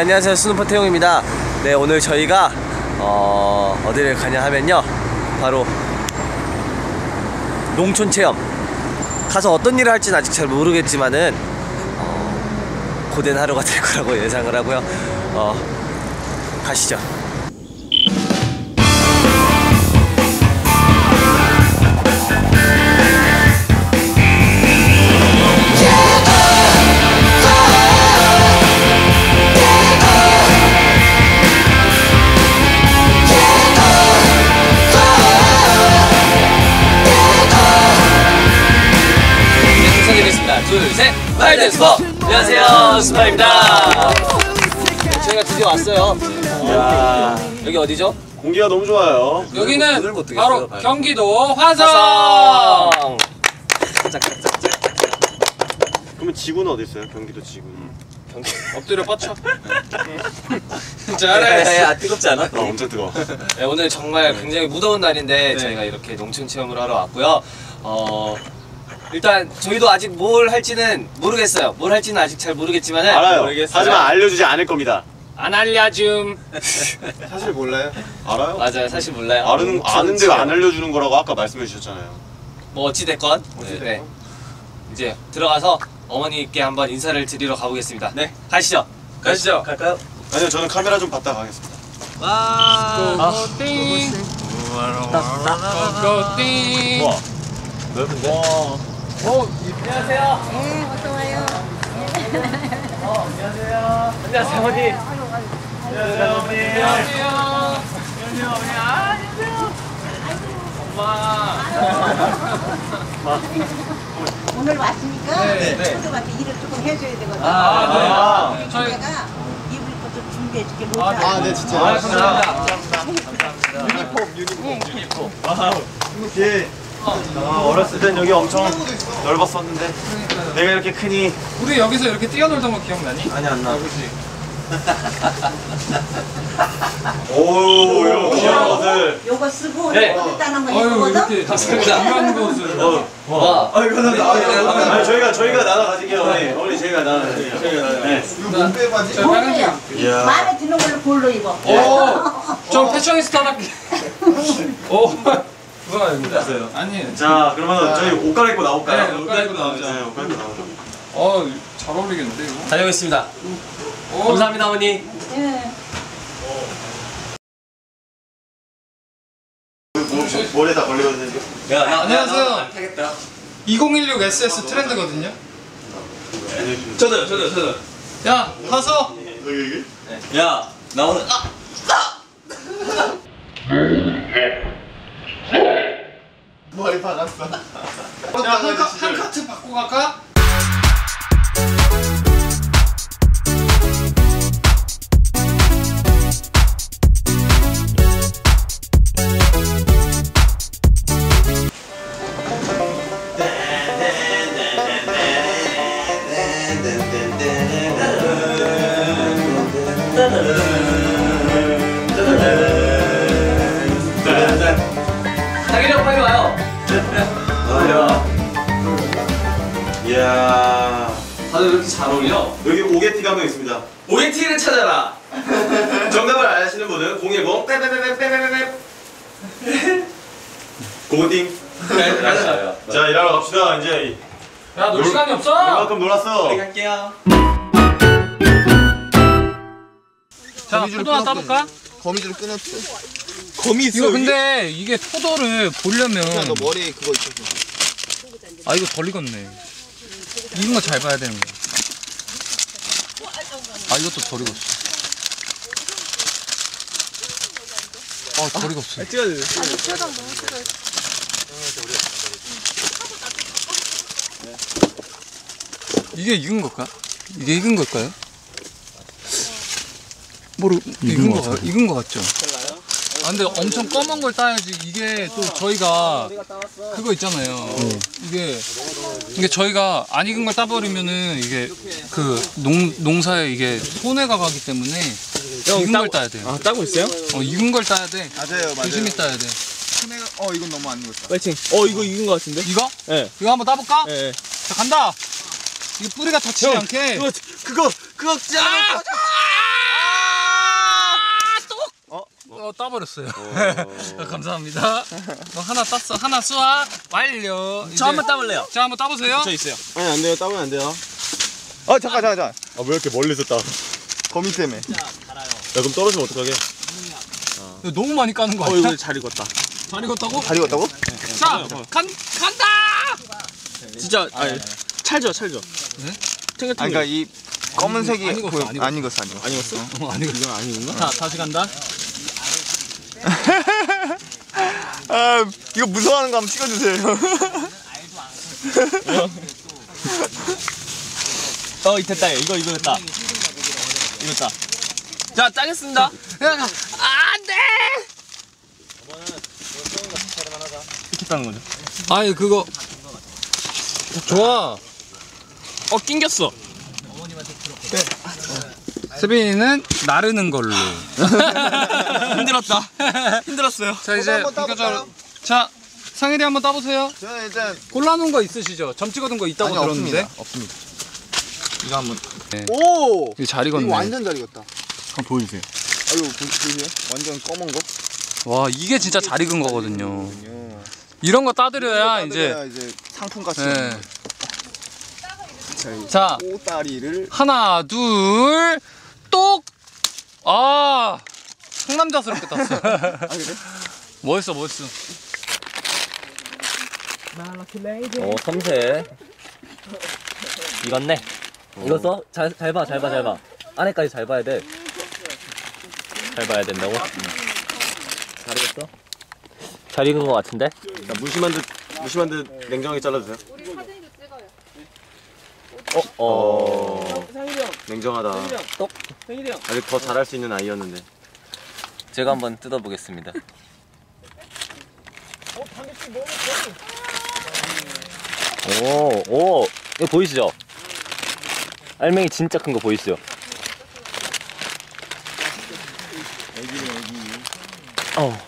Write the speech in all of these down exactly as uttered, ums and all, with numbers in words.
안녕하세요, 스누퍼 태용입니다. 네, 오늘 저희가 어, 어디를 가냐 하면요, 바로 농촌 체험. 가서 어떤 일을 할지는 아직 잘 모르겠지만은 어, 고된 하루가 될 거라고 예상을 하고요. 어, 가시죠. 둘, 셋! 파이드 스포! 안녕하세요, 스파입니다. 저희가 드디어 왔어요. 이야, 여기 어디죠? 공기가 너무 좋아요. 여기는 바로 봐요. 경기도 화성! 화성! 그러면 지구는 어디 있어요? 경기도 지구. 경기... 엎드려 뻗쳐. 잘해. 아, 뜨겁지 않아? 어, 엄청 뜨거워. 네, 오늘 정말 굉장히 무더운 날인데 네. 저희가 이렇게 농촌 체험을 하러 왔고요. 어... 일단 저희도 아직 뭘 할지는 모르겠어요. 뭘 할지는 아직 잘 모르겠지만은 알아요. 모르겠어요. 하지만 알려주지 않을 겁니다. 안 알려줌. 사실 몰라요? 알아요? 맞아요. 사실 몰라요. 아는, 아는데 안 알려주는 거라고 아까 말씀해 주셨잖아요. 뭐 어찌됐건 네, 네. 이제 들어가서 어머니께 한번 인사를 드리러 가보겠습니다. 네, 가시죠. 가시죠. 갈까요? 아니요, 저는 카메라 좀 봤다 가겠습니다. 와, 고고띵. 고고띵. 우와, 넓은데? 와. 어, 안녕하세요. 네, 어서 와요. 어, 안녕하세요. 안녕하세요, 어머니. 안녕하세요, 어머니. 안녕하세요. 안녕하세요. 안녕하세요. 엄마. 오늘 왔으니까 네, 네. 초등한테 일을 조금 해줘야 되거든요. 아, 네. 저희 내가 입을 것도 준비해줄게. 아, 모자. 네. 아, 네, 진짜. 아, 감사합니다. 감사합니다. 유니폼, 유니폼, 유니폼. 와우. 예. 아, 어렸을 땐 여기 엄청 넓었었는데 내가 이렇게 크니. 우리 여기서 이렇게 뛰어놀던 거 기억나니? 아니, 안 나. 아, 그치. 오, 이런 귀한 것을. 요거 쓰고 네. 요거 따는 거 아유, 이거거든. 이렇게 감사합니다. 귀한 것을. 어. 와, 아, 이거 나 아니, 저희가 저희가 나눠 가질게요, 어머니. 어머니 저희가 나눠 가질게요. 저희가 나눠. 네. 저 빨간색. 이야. 마음에 드는 걸로 골로 입어. 오, 저 패셔니스타답게. 오, 그건 아닙니다. 아니, 자, 그러면 저희 옷 갈아입고 나올까요? 네, 옷 갈아입고 나오죠. 네, 옷 갈아입고 나오죠. 어, 잘 어울리겠는데 이거? 다녀오겠습니다. 오, 감사합니다, 어머니. 예. 머리에다 걸리거든요. 야, 나, 안녕하세요. 나, 나, 안 타겠다. 이천십육 에스에스 트렌드거든요. 저도요, 저도요, 저도요. 야, 가서. 여기 여기? 야, 나 오늘 아, 머리 박았어. 야, 한, 카, 한 카트 받고 갈까? 자기랑 빨리 와요. 이야. 다들 왜 이렇게 잘 어울려? 여기 오게티가 한 명 있습니다. 오에티를 찾아라. 정답을 아시는 분은 공일공 빼빼빼빼빼빼빼 고고띵. 네, 맞아요. 자, 일하러 갑시다. 이제 야, 놀 시간이 없어. 얼마큼 놀았어? 우리 갈게요. 자, 포도 하나 따볼까? 거미줄 끊었어. 거미 있어. 이거 근데 이게 포도를 보려면 너 머리에 그거 있었어. 아 이거 덜 익었네. 익은 거 잘 봐야 되는 거야. 아 이것도 덜 익었어. 아 덜 익었어. 찍어야 돼. 이게 익은 걸까? 이게 익은 걸까요? 모르 익은 거 같- 익은 거 같죠? 아 근데 엄청 검은 걸 따야지. 이게 또 저희가 그거 있잖아요. 이게 이게 저희가 안 익은 걸 따버리면은 이게 그 농 농사에 이게 손해가 가기 때문에 익은 걸 따야 돼요. 아, 따고 있어요? 어 익은 걸 따야 돼. 맞아요, 맞아요. 조심히 따야 돼. 어, 이건 너무 안 익었다. 파이팅. 어, 이거 익은 거 같은데? 이거? 네. 이거 한번 따볼까? 네. 자 간다. 이게 뿌리가 다치지 않게. 그거, 그거, 그거 진짜. 아! 어, 따버렸어요. 감사합니다. 어, 하나 땄어. 하나 수확 완료. 저 한번 따볼래요. 자, 한번 따보세요. 저 있어요. 아니 안 돼요. 따면 안 돼요. 아 잠깐 잠깐 잠깐. 아 왜 이렇게 멀리서 따? 거미 때문에. 자, 달아요. 야 그럼 떨어지면 어떡하게? 너무 많이 까는 거 어 아니야? 이거 잘 익었다. 잘 익었다고? 잘 익었다고? 자, 간, 간다! 진짜 아니 찰져 찰져. 네? 아니 그러니까 이 검은색이 안 익었어, 보여- 안 익었어. 안 익었어 안 익었어. 안 익었어? 어, 아니, 이건 안 익은가? 자, 다시 간다. 아 이거 무서워하는 거 한번 찍어주세요. 어 됐다. 이거 이거 됐다. 이거 됐다. 자 짜겠습니다. 안돼. 이렇게 따는 거죠. 아니, 그거. 좋아. 어 낑겼어. 세빈이는 나르는 걸로. 힘들었다. 힘들었어요. 자, 이제 한번 따볼까요? 본격적으로. 자, 상일이 한번 따보세요. 저는 일단 골라놓은 거 있으시죠? 점 찍어둔 거 있다고 아니, 들었는데. 없습니다. 없습니다. 이거 한번. 네. 오. 이거 잘 익었네. 이거 완전 잘 익었다. 한번 보여주세요. 아유 보, 보세요. 완전 검은 거. 와, 이게 진짜 잘 익은 거거든요. 이런 거 따드려야 이제. 따드려야 이제 상품같이. 네. 자, 자, 꼬다리를 하나, 둘, 똑! 아, 상남자스럽게 땄어. 아 그래? 멋있어, 멋있어. 오, 섬세. 익었네. 익었어? 잘, 잘 봐, 잘 봐, 잘 봐. 안에까지 잘 봐야 돼. 잘 봐야 된다고? 잘 익었어? 잘 익은 것 같은데? 자, 무심한 듯 무심한 듯 냉정하게 잘라주세요. 어, 어. 냉정하다. 똑. 아직 더 잘할 수 있는 아이였는데. 제가 한번 뜯어보겠습니다. 오, 오, 이거 보이시죠? 알맹이 진짜 큰 거 보이시죠? 어.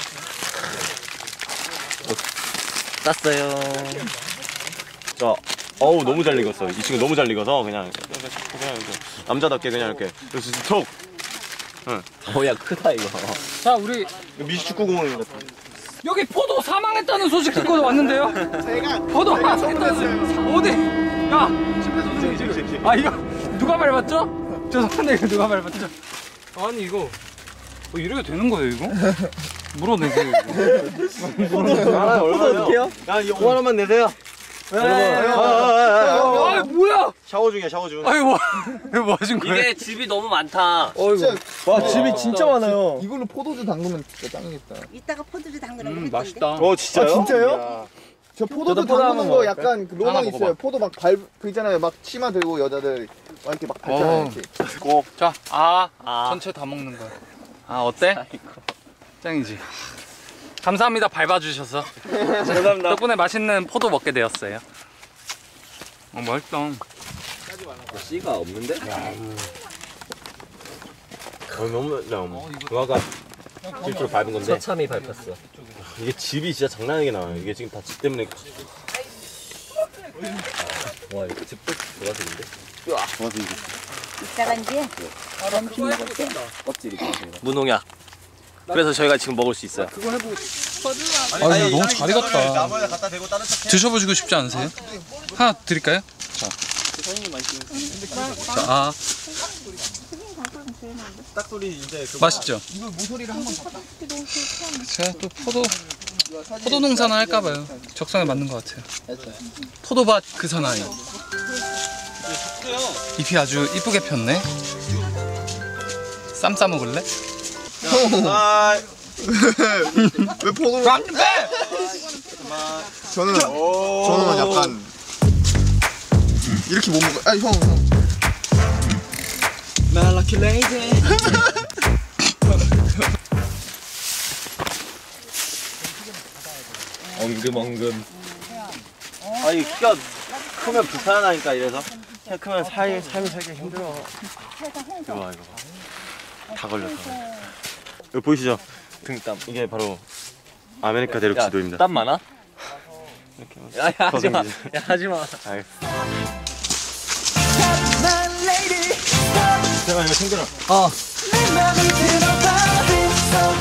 땄어요. 자, 어우 너무 잘 익었어. 이 친구 너무 잘 익어서 그냥 그냥 이렇게 남자답게 그냥 이렇게 그래서 톡. 오야 크다 이거. 자, 우리 미식축구공원 같아. 여기 포도 사망했다는 소식 듣고 왔는데요? 포도 사망했다는 소식. 어디? 야! 아, 이거 누가 밟았죠? 죄송한데 이거 누가 밟았죠? 아니, 이거 뭐 이렇게 되는 거예요, 이거? 물어내세요, 이거. 아, 얼마요? 야, 이거 오만 원만 내세요. 아, 뭐야? 샤워 중이야, 샤워 중. 아니, 뭐, 이거 뭐 하신 거예요? 이게 집이 너무 많다. 어이구. 와 집이 진짜 많아요. 이걸로 포도주 담그면 진짜 짱이겠다. 이따가 포도주 담그라고 음, 했던데. 맛있다. 어, 진짜요? 아, 진짜요? 저 포도주 포도 하나 담그는 거 먹을까요? 약간 그 하나 로망 먹어봐. 있어요. 포도 막 발, 그 있잖아요. 막 치마 들고 여자들 막 이렇게 막 밟잖아요. 어. 이렇게. 고. 자, 아, 아. 전체 다 먹는 거야. 아, 어때? 짱이지. 감사합니다, 밟아주셔서. 감사합니다. 덕분에 맛있는 포도 먹게 되었어요. 어, 맛있다. 씨가 없는데? 어, 너무, 너무. 그거가 실제로 밟은 건데. 처참히 밟혔어. 이게 집이 진짜 장난 아니게 나와요. 이게 지금 다 집 때문에. 와 이거 집도 좋아서인데? 좋아서 이게. 이따가 이제 점심 먹을 때 껍질이 무농약. 그래서 저희가 지금 먹을 수 있어요. 아, 이거 너무 잘 익었다. 드셔보시고 싶지 않으세요? 하나 드릴까요? 자. 자, 아. 딱 소리 이제 그 맛있죠? 제가 또 포도, 포도 농사나 할까봐요. 적성에 맞는 것 같아요. 포도밭 그 사나이. 잎이 아주 이쁘게 폈네. 쌈 싸 먹을래? 아, 왜 포도를? 안 돼! 저는, 저는 약간 이렇게 못 먹어요. 아, 형, 형. 엉금엉금. 아, 이 키가 크면 불편하다니까 이래서. 키가 크면 살, 삶이 살기 힘들어. 이거 봐, 이거 봐. 다 걸려, 다 걸려. 이거 보이시죠? 등땀. 이게 바로 아메리카 대륙 지도입니다. 땀 많아? 이렇게. 야, 야 하지마. 거슬리지. 야 하지마. 아이. 제가 이거 챙겨라. 어. 내 맘이 들어버린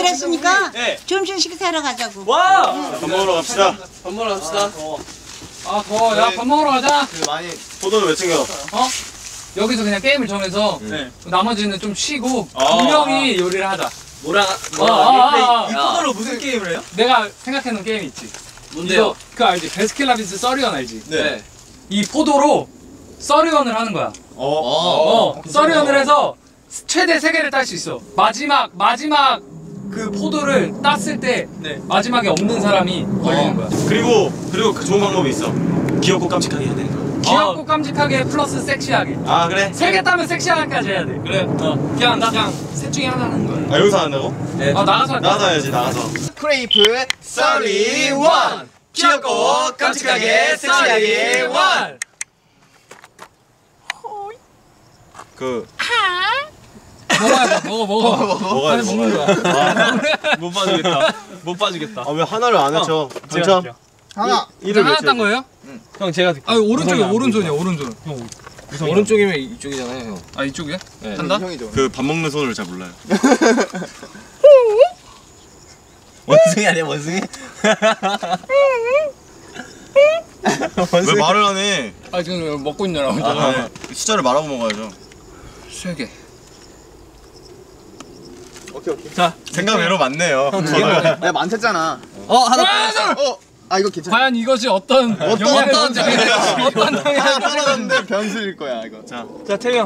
일했으니까 네. 점심 식사하러 가자고. 와! 밥 먹으러 갑시다. 밥 먹으러 갑시다. 아 더워. 야 밥 먹으러 가자. 그 많이 포도는 왜 챙겨? 어? 여기서 그냥 게임을 정해서 네. 나머지는 좀 쉬고 아. 두 명이 요리를 하자. 뭐랑 아, 뭐랑 아, 아, 아. 이 코너로 무슨 게임을 해요? 내가 생각해놓은 게임이 있지. 뭔데요? 이거 그거 알지? 베스킨라빈스 서리언 알지? 네. 이 포도로 서리언을 하는 거야. 어. 어, 서리언을 해서 최대 세 개를 딸 수 있어. 마지막 마지막 그 포도를 땄을 때 네. 마지막에 없는 사람이 걸리는 거야. 그리고 그리고 그 좋은 방법이 있어. 귀엽고 깜찍하게 해야 되는 거야. 귀엽고 깜찍하게 플러스 섹시하게. 아 그래? 세 개 따면 섹시하게까지 해야 돼. 그래. 어. 그냥 그냥 셋 중에 하나 하는 거야. 아 여기서 한다고? 네. 아 나가서 할까? 나가서 해야지 나가서. 크레이프 썰리원 귀엽고 깜찍하게 섹시하게 원! 그 먹어야 돼. 먹어 먹어. 먹어야 빨리 돼. 먹는 거야. 못 봐주겠다. 못 봐주겠다. 아 왜 하나를 안 해쳐? 제가 당첨. 할게요. 하나. 이를 하나 외쳐야 딴 돼. 거예요? 형 제가 아 오른쪽이 오른손이야 오른손. 오른쪽이면 이쪽이잖아요, 형. 아 이쪽이야? 네. 한다? 형이죠. 그 밥 먹는 손을 잘 몰라요. 원숭이 아니야, 원숭이? 왜 말을 안 해? 아 지금 먹고 있느라고. 아, 숫자를 말하고 먹어야죠. 세 개. 오케이 오케이. 자, 생각 외로 많네요. 저는 내가 많댔잖아. 어, 하나 어. 아 이거 괜찮아. 과연 이것이 어떤 영향을 어떤 미칠지 어떤 하나 영향을 떨어졌는데 변수일 거야 이거. 자, 자, 태형.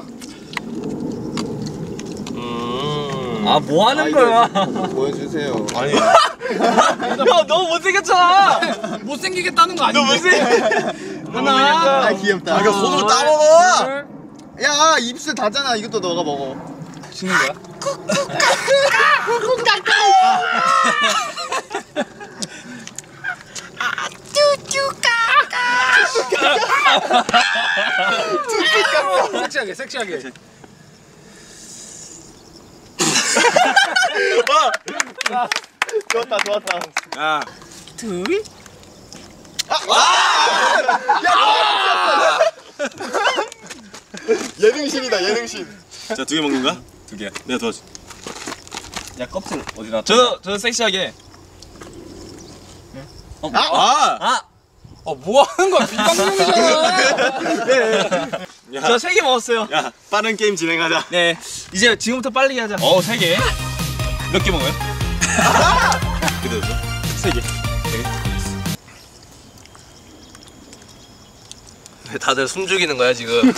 음. 아, 뭐 아, 하는 이거 거야? 보여주세요. 아니, 야, 너무 못생겼잖아! 못생기게 따는 거 아니야? 하나. 아 귀엽다. 아, 이거 손으로 따먹어! 야 입술 닿잖아. 이것도 너가 먹어. 지는 거야? 섹시하게 섹시하게. 좋았다 좋았다. 야, 예능신이다 예능신. 자, 두 개 먹는 거야? 두 개. 내가 도와줘. 야, 껍질 어디 놨다? 저도, 저도 섹시하게. 아! 아! 어 뭐 하는 거야? 비방용이잖아. 야, 저 세 개 먹었어요. 야, 빠른 게임 진행하자. 네. 이제 지금부터 빨리 하자. 어, 세 개. 몇 개 먹어요? 그대로 줘. 세 개. 다들 숨 죽이는 거야 지금.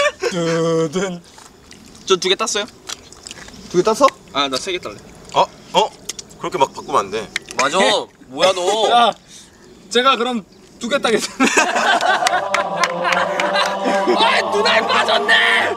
저 두 개 땄어요? 두 개 땄어? 아, 나 세 개 딸래. 어? 어? 그렇게 막 바꾸면 안 돼. 맞아. 뭐야 너? 야, 제가 그럼 두 개 따겠습니다. 아, 눈알 빠졌네.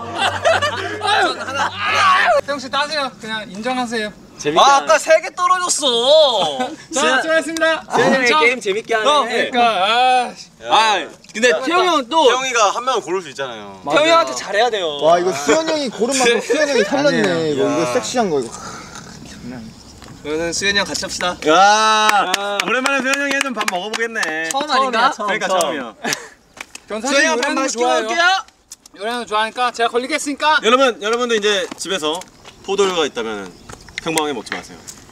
태영 씨 따세요. 그냥 인정하세요. 재밌게. 아, 아까 세 개 떨어졌어. 자, 수고하셨습니다. 세영이 자, 게임 재밌게 하네. 형, 그러니까 아, 아, 근데 태영 형은 또 태영이가 한 명을 고를 수 있잖아요. 태영 형한테 잘해야 돼요. 와 이거 수현 형이 고른 만큼 수현 형이 살렸네. 이거 이거 섹시한 거 이거. 그러면 수현이 형 같이 합시다. 야, 오랜만에 수현 형이 해준 밥 먹어보겠네. 처음 아닌가? 그러니까 처음이야. 전 수현이 사실 형 밥 요리하는 거 맛있게 좋아해요. 먹을게요. 요리하는 거 좋아하니까 제가 걸리겠으니까. 여러분, 여러분도 이제 집에서 포도류가 있다면 평범하게 먹지 마세요.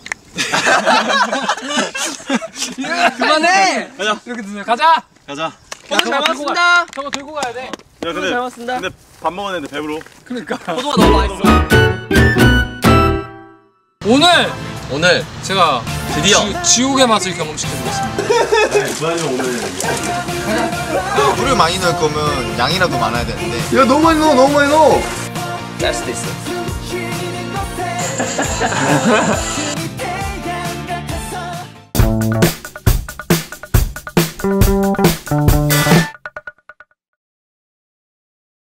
그만해. 가자. 이렇게 드세요. 가자. 가자. 오늘 잘 저거 들고 먹었습니다. 저거 들고 가야 돼. 야, 근데 잘 먹었습니다. 근데 밥 먹었는데 배부러. 그러니까. 포도가 너무 맛있어. 오늘 오늘 제가 드디어 지, 지옥의 맛을 경험시켜보겠습니다. 주한이 오늘 물을 많이 넣을 거면 양이라도 많아야 되는데. 야 너무 많이 넣어 너무 많이 넣어. 짤 수도 있어.